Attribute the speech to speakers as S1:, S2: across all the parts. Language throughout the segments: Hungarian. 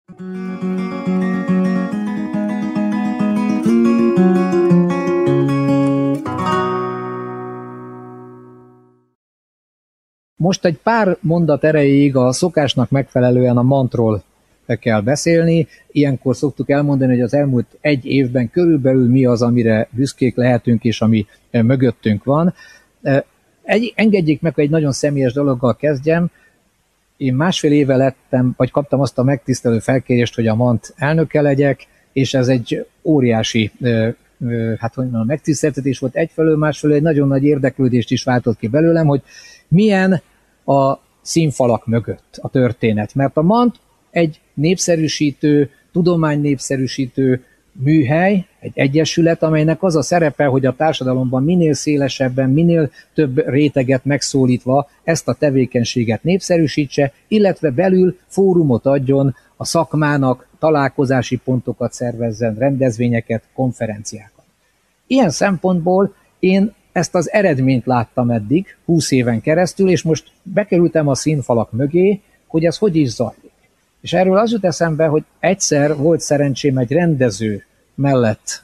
S1: Most egy pár mondat erejéig a szokásnak megfelelően a mantról kell beszélni. Ilyenkor szoktuk elmondani, hogy az elmúlt egy évben körülbelül mi az, amire büszkék lehetünk, és ami mögöttünk van. Engedjék meg, hogy egy nagyon személyes dologgal kezdjem. Én másfél éve lettem, vagy kaptam azt a megtisztelő felkérést, hogy a MANT elnöke legyek, és ez egy óriási megtiszteltetés volt egyfelől, másfelől egy nagyon nagy érdeklődést is váltott ki belőlem, hogy milyen a színfalak mögött a történet. Mert a MANT egy népszerűsítő, tudománynépszerűsítő műhely, egy egyesület, amelynek az a szerepe, hogy a társadalomban minél szélesebben, minél több réteget megszólítva ezt a tevékenységet népszerűsítse, illetve belül fórumot adjon a szakmának, találkozási pontokat szervezzen, rendezvényeket, konferenciákat. Ilyen szempontból én ezt az eredményt láttam eddig, 20 éven keresztül, és most bekerültem a színfalak mögé, hogy ez hogy is zajlik. És erről az jut eszembe, hogy egyszer volt szerencsém egy rendező mellett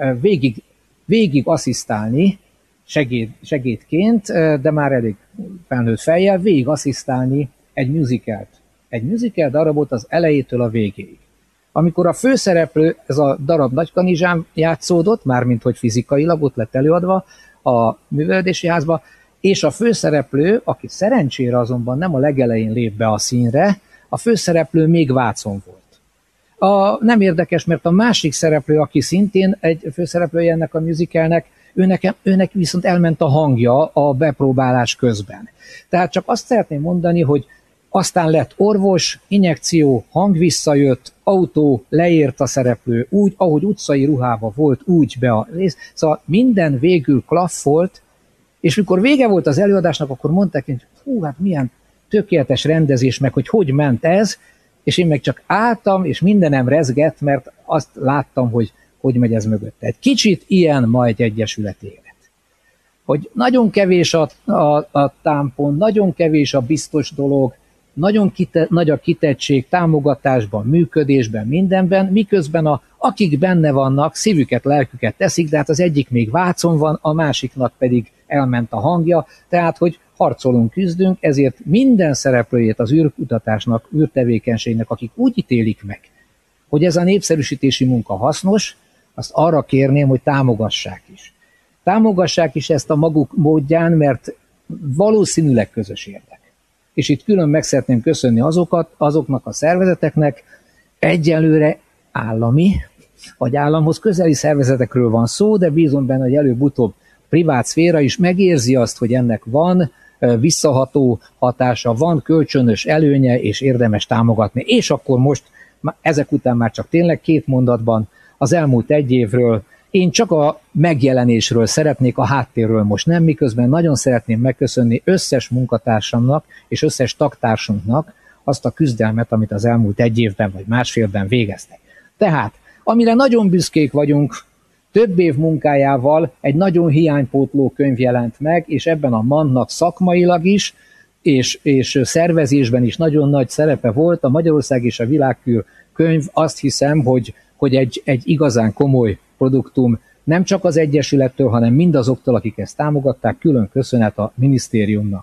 S1: végig asszisztálni, segédként, de már elég felnőtt fejjel, végig asszisztálni egy musicalt. Egy musical darabot az elejétől a végéig. Amikor a főszereplő, ez a darab Nagykanizsán játszódott, mármint hogy fizikailag ott lett előadva a művelődési házba, és a főszereplő, aki szerencsére azonban nem a legelején lép be a színre, a főszereplő még Vácon volt. Nem érdekes, mert a másik szereplő, aki szintén egy főszereplője ennek a musicalnek, őnek viszont elment a hangja a bepróbálás közben. Tehát csak azt szeretném mondani, hogy aztán lett orvos, injekció, hang visszajött, autó, leért a szereplő, úgy, ahogy utcai ruhába volt, úgy be a rész. Szóval minden végül klaffolt, és mikor vége volt az előadásnak, akkor mondták, hogy hú, hát milyen tökéletes rendezés, meg hogy ment ez, és én meg csak álltam, és mindenem rezgett, mert azt láttam, hogy megy ez mögötte. Egy kicsit ilyen ma egy egyesület élet. Hogy nagyon kevés a támpont, nagyon kevés a biztos dolog, nagyon nagy a kitettség támogatásban, működésben, mindenben, miközben akik benne vannak, szívüket, lelküket teszik, de hát az egyik még Vácon van, a másiknak pedig elment a hangja, tehát hogy harcolunk, küzdünk, ezért minden szereplőjét az űrkutatásnak, űrtevékenységnek, akik úgy ítélik meg, hogy ez a népszerűsítési munka hasznos, azt arra kérném, hogy támogassák is. Támogassák is ezt a maguk módján, mert valószínűleg közös érdek. És itt külön meg szeretném köszönni azoknak a szervezeteknek, egyelőre állami, vagy államhoz közeli szervezetekről van szó, de bízom benne, hogy előbb-utóbb privát szféra is megérzi azt, hogy ennek van visszaható hatása, van kölcsönös előnye, és érdemes támogatni. És akkor most, ezek után már csak tényleg 2 mondatban az elmúlt egy évről, én csak a megjelenésről szeretnék, a háttérről most nem, miközben nagyon szeretném megköszönni összes munkatársamnak és összes tagtársunknak azt a küzdelmet, amit az elmúlt egy évben vagy másfélben végeztek. Tehát, amire nagyon büszkék vagyunk, több év munkájával egy nagyon hiánypótló könyv jelent meg, és ebben a MANT-nak szakmailag is, és szervezésben is nagyon nagy szerepe volt. A Magyarország és a Világkör könyv, azt hiszem, hogy egy igazán komoly produktum, nem csak az Egyesülettől, hanem mindazoktól, akik ezt támogatták, külön köszönet a minisztériumnak.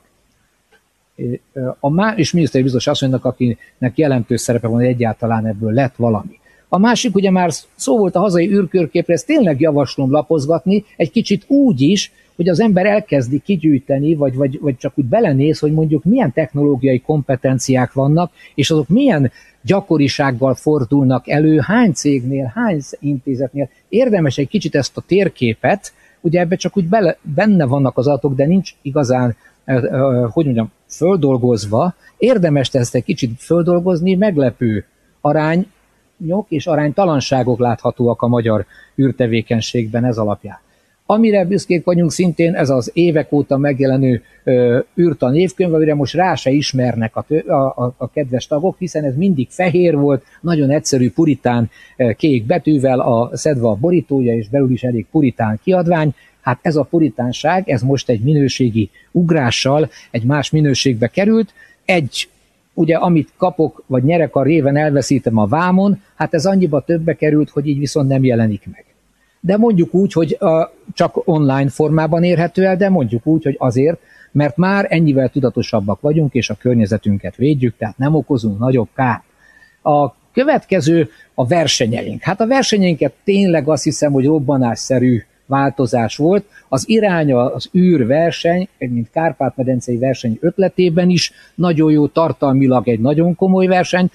S1: És miniszteri biztos asszonynak, akinek jelentős szerepe van, hogy egyáltalán ebből lett valami. A másik, ugye már szó volt a hazai űrkörképre, ezt tényleg javaslom lapozgatni, egy kicsit úgy is, hogy az ember elkezdi kigyűjteni, vagy csak úgy belenéz, hogy mondjuk milyen technológiai kompetenciák vannak, és azok milyen gyakorisággal fordulnak elő, hány cégnél, hány intézetnél. Érdemes egy kicsit ezt a térképet, ugye ebbe csak úgy benne vannak az adatok, de nincs igazán, földolgozva. Érdemes ezt egy kicsit földolgozni, meglepő arányok és aránytalanságok láthatóak a magyar űrtevékenységben ez alapján. Amire büszkék vagyunk szintén, ez az évek óta megjelenő űrtan évkönyv, amire most rá se ismernek a kedves tagok, hiszen ez mindig fehér volt, nagyon egyszerű puritán kék betűvel szedve a borítója, és belül is elég puritán kiadvány. Hát ez a puritánság, ez most egy minőségi ugrással egy más minőségbe került. Egy ugye amit kapok, vagy nyerek a réven, elveszítem a vámon, hát ez annyiba többbe került, hogy így viszont nem jelenik meg. De mondjuk úgy, hogy csak online formában érhető el, de mondjuk úgy, hogy azért, mert már ennyivel tudatosabbak vagyunk, és a környezetünket védjük, tehát nem okozunk nagyobb kárt. A következő a versenyeink. Hát a versenyeinket tényleg azt hiszem, hogy robbanásszerű változás volt. Az irány, az űrverseny, mint Kárpát-medencei verseny ötletében is nagyon jó, tartalmilag egy nagyon komoly verseny.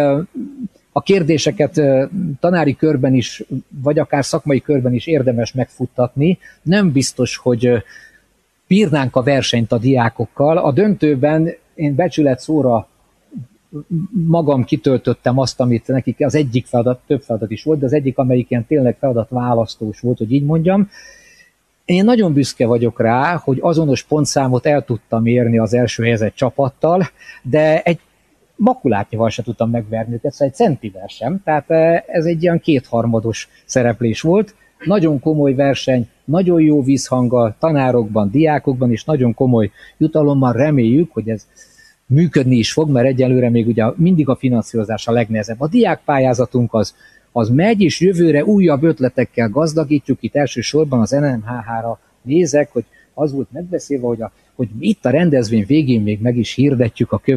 S1: A kérdéseket tanári körben is, vagy akár szakmai körben is érdemes megfuttatni. Nem biztos, hogy bírnánk a versenyt a diákokkal. A döntőben én becsület szóra magam kitöltöttem azt, amit nekik az egyik feladat, több feladat is volt, de az egyik, amelyik ilyen tényleg feladatválasztós volt, hogy így mondjam. Én nagyon büszke vagyok rá, hogy azonos pontszámot el tudtam érni az első helyezett csapattal, de egy makulátnyival se tudtam megverni őket, szóval egy centivel sem, tehát ez egy ilyen kétharmados szereplés volt. Nagyon komoly verseny, nagyon jó vízhanggal, tanárokban, diákokban, és nagyon komoly jutalommal. Reméljük, hogy ez működni is fog, mert egyelőre még ugye mindig a finanszírozás a legnehezebb. A diákpályázatunk az megy, és jövőre újabb ötletekkel gazdagítjuk. Itt elsősorban az NMHH-ra nézek, hogy az volt megbeszélve, hogy itt a rendezvény végén még meg is hirdetjük a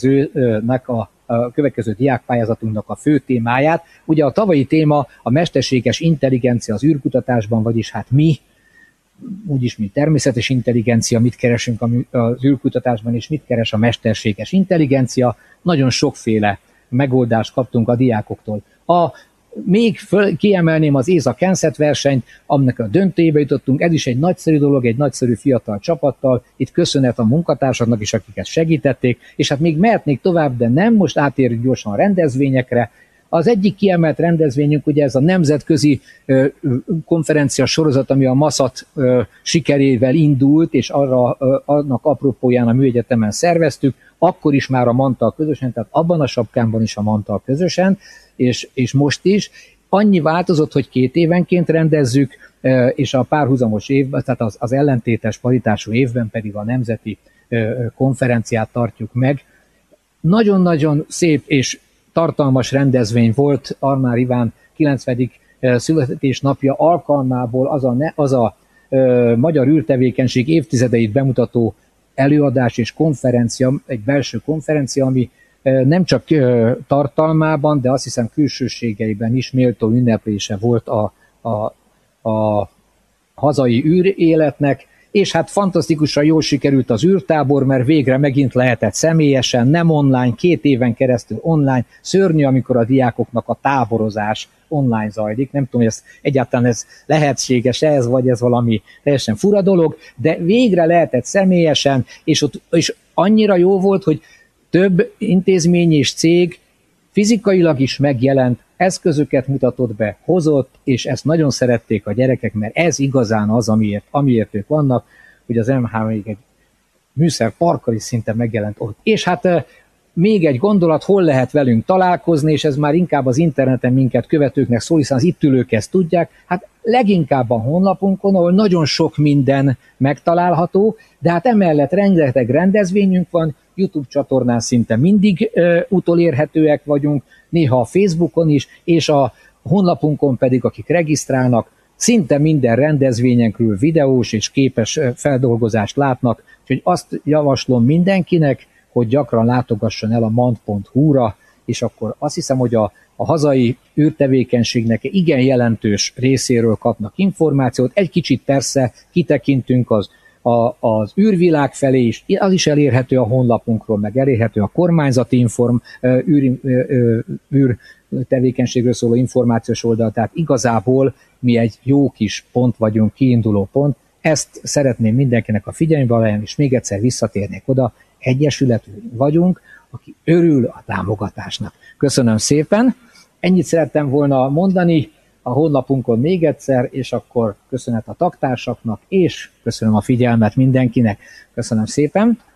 S1: következő diákpályázatunknak a fő témáját. Ugye a tavalyi téma a mesterséges intelligencia az űrkutatásban, vagyis hát mi, úgyis, mint természetes intelligencia, mit keresünk az űrkutatásban, és mit keres a mesterséges intelligencia. Nagyon sokféle megoldást kaptunk a diákoktól. Még kiemelném az ESA Kenset versenyt, aminek a döntőjébe jutottunk. Ez is egy nagyszerű dolog, egy nagyszerű fiatal csapattal. Itt köszönet a munkatársaknak is, akiket segítették, és hát még mehetnék tovább, de nem, most átérünk gyorsan a rendezvényekre. Az egyik kiemelt rendezvényünk ugye ez a nemzetközi konferencia sorozat, ami a MASZAT sikerével indult, és annak apropóján a Műegyetemen szerveztük, akkor is már a Mantal közösen, tehát abban a sapkámban is a Mantal közösen, és most is. Annyi változott, hogy 2 évenként rendezzük, és a párhuzamos évben, tehát az ellentétes paritású évben pedig a nemzeti konferenciát tartjuk meg. Nagyon-nagyon szép és tartalmas rendezvény volt Armár Iván 90. születésnapja alkalmából az a magyar űrtevékenység évtizedeit bemutató előadás és konferencia, egy belső konferencia, ami nem csak tartalmában, de azt hiszem külsőségeiben is méltó ünneplése volt a hazai űréletnek, és hát fantasztikusan jól sikerült az űrtábor, mert végre megint lehetett személyesen, nem online, 2 éven keresztül online. Szörnyű, amikor a diákoknak a táborozás online zajlik. Nem tudom, hogy egyáltalán ez lehetséges ez, vagy ez valami teljesen fura dolog, de végre lehetett személyesen, és annyira jó volt, hogy több intézmény és cég fizikailag is megjelent, eszközöket mutatott be, hozott, és ezt nagyon szerették a gyerekek, mert ez igazán az, amiért ők vannak, hogy az MH még egy műszerparkkal is szinte megjelent ott. És hát még egy gondolat, hol lehet velünk találkozni, és ez már inkább az interneten minket követőknek szól, hiszen az itt ülők ezt tudják, hát leginkább a honlapunkon, ahol nagyon sok minden megtalálható, de hát emellett rengeteg rendezvényünk van, YouTube csatornán szinte mindig utolérhetőek vagyunk, néha a Facebookon is, és a honlapunkon pedig, akik regisztrálnak, szinte minden rendezvényenkről videós és képes feldolgozást látnak, úgyhogy azt javaslom mindenkinek, hogy gyakran látogasson el a mant.hu-ra, és akkor azt hiszem, hogy a hazai űrtevékenységnek igen jelentős részéről kapnak információt. Egy kicsit persze kitekintünk az űrvilág felé is, az is elérhető a honlapunkról, meg elérhető a kormányzati űrtevékenységről szóló információs oldal, tehát igazából mi egy jó kis pont vagyunk, kiinduló pont. Ezt szeretném mindenkinek a figyelmébe ajánlani, és még egyszer visszatérnék oda, egyesület vagyunk, aki örül a támogatásnak. Köszönöm szépen, ennyit szerettem volna mondani a honlapunkon még egyszer, és akkor köszönet a tagtársaknak, és köszönöm a figyelmet mindenkinek. Köszönöm szépen.